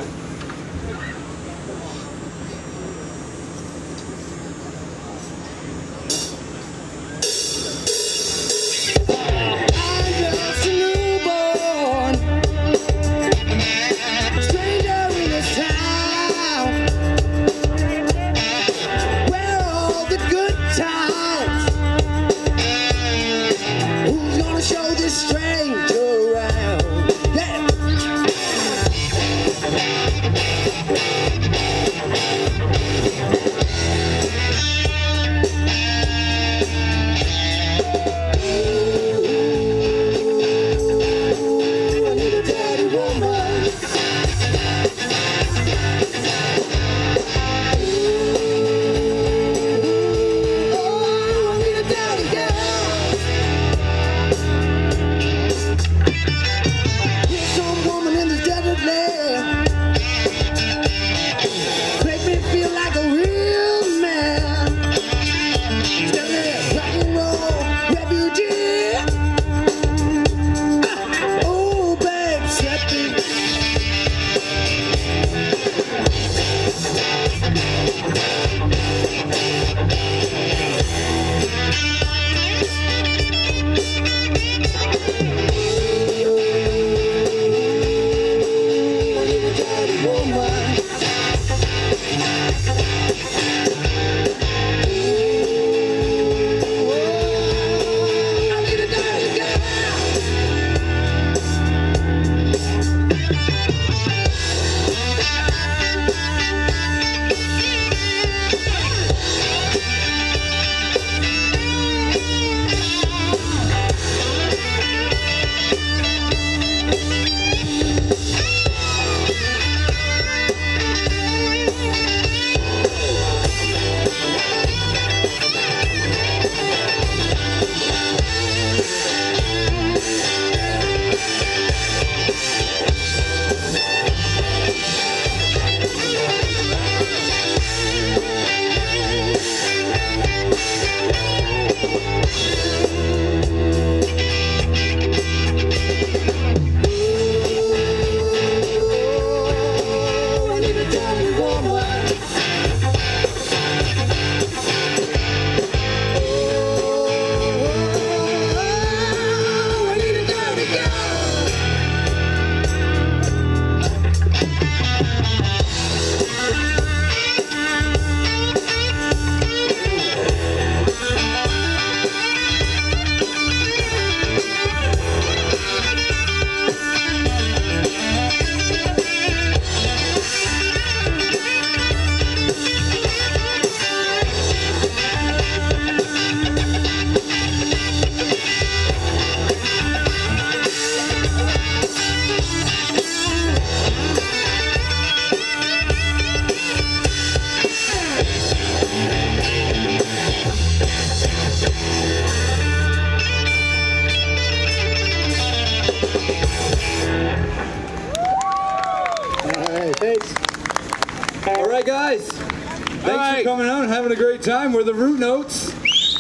All right, guys. Thanks for coming out and having a great time. We're the Root Notes.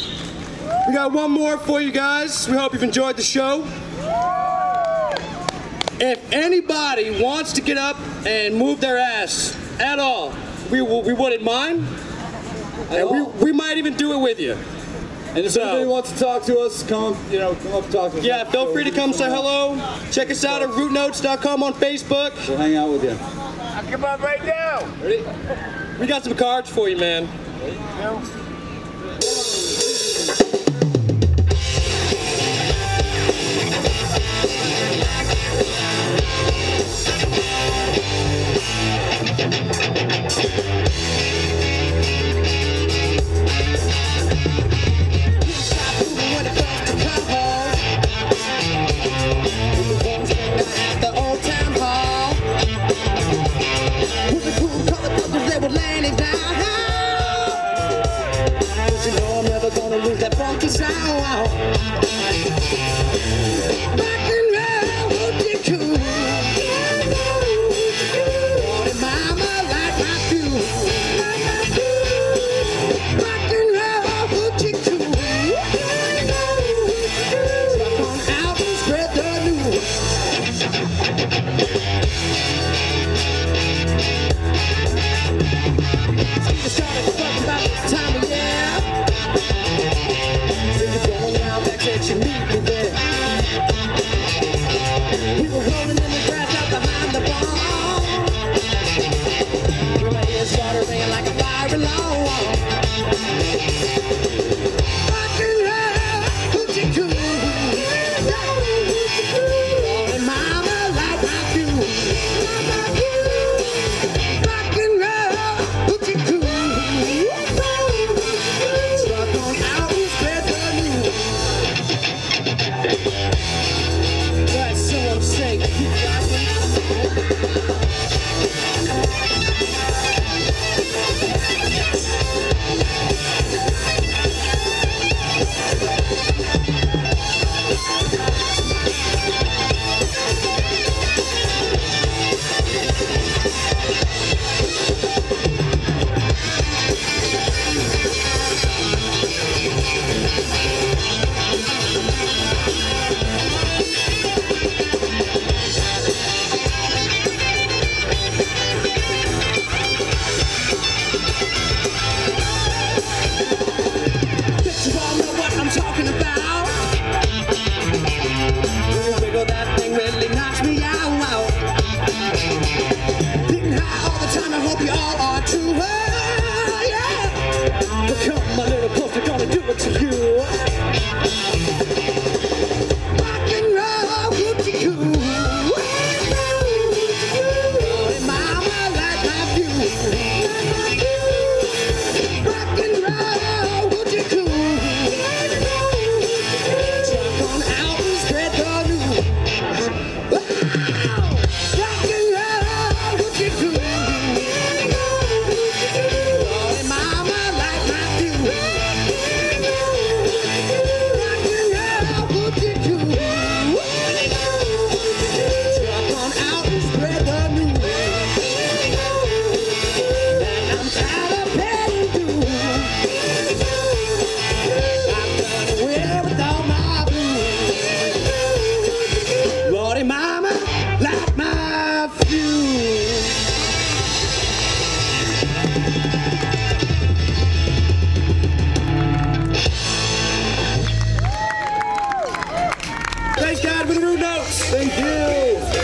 We got one more for you guys. We hope you've enjoyed the show. If anybody wants to get up and move their ass at all, we wouldn't mind. And we might even do it with you. And if anybody wants to talk to us, come up and talk to us. Yeah, feel free to come say hello. Check us out at rootnotes.com on Facebook. We'll hang out with you. I'll come up right now. Ready? We got some cards for you, man. Ready? No. Billy Rude notes. Thank you.